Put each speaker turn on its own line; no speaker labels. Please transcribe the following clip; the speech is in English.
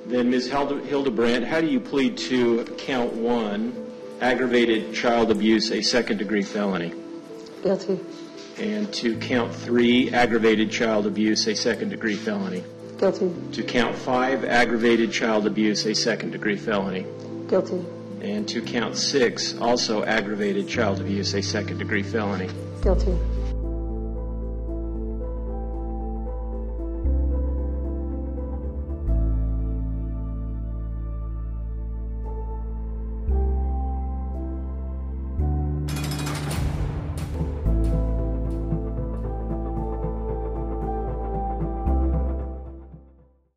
Then, Ms. Hildebrandt, how do you plead to count 1, aggravated child abuse, a second-degree felony?
Guilty.
And to count 3, aggravated child abuse, a second-degree felony?
Guilty.
To count 5, aggravated child abuse, a second-degree felony?
Guilty.
And to count 6, also aggravated child abuse, a second-degree felony?
Guilty.